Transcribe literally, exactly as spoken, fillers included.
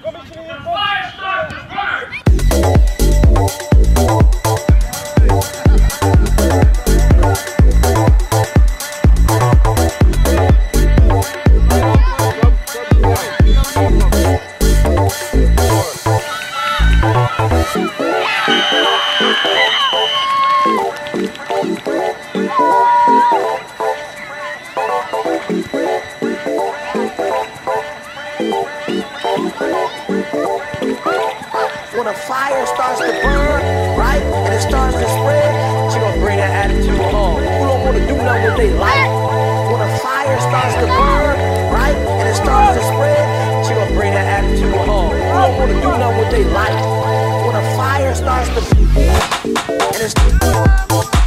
When a fire starts to burn, right, and it starts to spread, she gonna bring that attitude home. Who don't wanna do nothing with they life? When a fire starts to burn, right, and it starts to spread, she gonna bring that attitude home. Who don't wanna do nothing with they life? When a fire starts to and it's